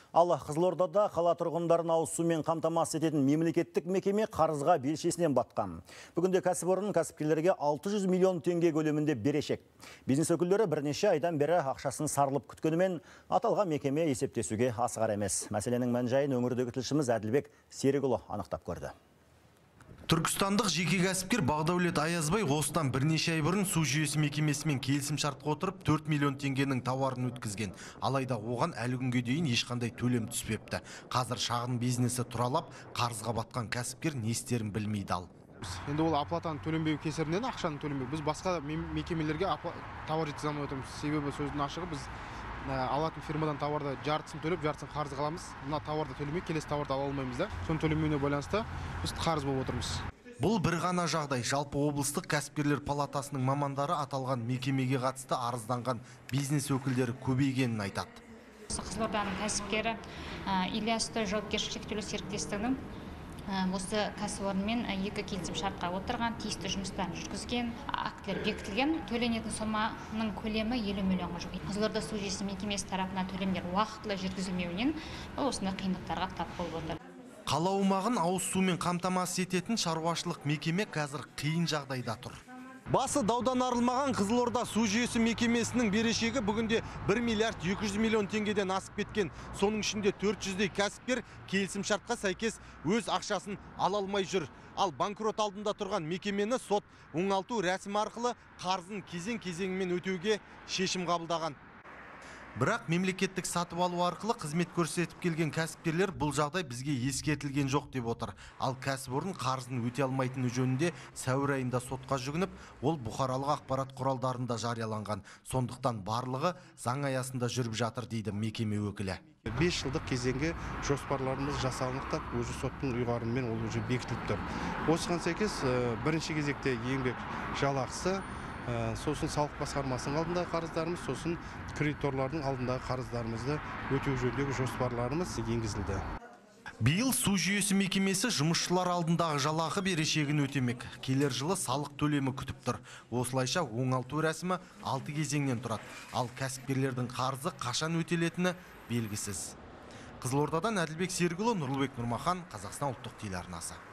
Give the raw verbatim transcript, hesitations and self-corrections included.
Ал Қызылордада қала тұрғындарын ауыз сумен қамтамасыз ететін мемлекеттік мекеме қарызға белшесінен батқан. Бүгінде кәсіпорын кәсіпкерлерге алты жүз миллион теңге көлемінде берешек. Бизнес өкілдері бірнеше айдан бері ақшасын сарылып күткенімен аталған мекеме есептесуге асығар емес. Мәселенің мән-жайын өңірдегі тілшіміз Әділбек Серікұлы анықтап көрді. Түркістандық жеке кәсіпкер Бағдаулет Аязбай осыдан бірнеше ай бұрын су жүйесі мекемесімен келісім шартқа отырып төрт миллион теңгенің тауарын өткізген. Алайда оған әлі күнге дейін ешқандай төлем түспепті. Қазір шағын бизнесі тұралап, қарызға батқан кәсіпкер не істерін білмейді ал. Енді ол оплатаны төленбеу кесірінен ақшаны төленбеу. Біз басқа мекемелерге тауар жеткіземін өтеміз. Себебі сөздің ашығы біз алатын фирмадан тауарды жартысын төлеп, жартысын қарыз қаламыз. Мына тауарды төлемей, келесі тауарды ала алмаймыз да. Соны төлемеуіне байланысты біз қарыз болып отырмыз. Бұл бір ғана жағдай. Жалпы облыстық кәсіпкерлер палатасының мамандары аталған мекемеге қатысты арызданған бизнес өкілдері көбейгенін айтады. Қызылорданың кәсіпкері Ильясты жауапкершілігі шектеулі серіктестігінің осы кәсіпорынмен екі келісім шартқа отырған, тиісті жұмыстарын жүргізген, актілер бекітілген. Төленетін соманың көлемі елу миллионға жуық. Қызылорда су жүйесі мекемесі тарапынан төлемдер уақытылы жүргізілмеуінен ол осындай қиындықтарға тап болып отыр. Қала аумағын ауыз сумен қамтамасыз ететін шаруашылық мекеме қазір қиын жағдайда тұр. Басы даудан арылмаған Қызылорда су жүйесі мекемесінің берешегі бүгінде бір миллиард екі жүз миллион теңгеден асып кеткен. Соның ішінде төрт жүздей кәсіпкер келісім шартқа сәйкес өз ақшасын ала алмай жүр. Ал банкрот алдында тұрған мекемені сот оңалту рәсімі арқылы қарызын кезең-кезеңімен өтеуге шешім қабылдаған. Бірақ мемлекеттік сатып алу арқылы қызмет көрсетіп келген кәсіпкерлер бұл жағдай бізге ескертілген жоқ деп отыр. Ал кәсіпорын қарызын өте алмайтыны жөнінде сәуір айында сотқа жүгініп, ол бұқаралық ақпарат құралдарында жарияланған. Сондықтан барлығы заң аясында жүріп жатыр дейді мекеме өкілі. бес жылдық кезеңге жоспарларымыз жасалынып, өзі соттың ұйғарымымен ол уже бекітіліп тұр. Осыған сәйкес бірінші кезекте еңбек жалақысы, сосын салық басқармасының алдындағы қарыздарымыз, сосын кредиторлардың алдындағы қарыздарымызды өтеу жөніндегі жоспарларымыз енгізілді. Биыл су жүйесі мекемесі жұмысшылар алдындағы жалақы берешегін өтемек. Келер жылы салық төлемі күтіп тұр. Осылайша оңалту рәсімі алты кезеңнен тұрады. Ал кәсіпкерлердің қарызы қашан өтелетіні белгісіз. Қызылордадан Әділбек Серікұлы, Нұрлыбек Нұрмахан, Қазақстан ұлттық телеарнасы.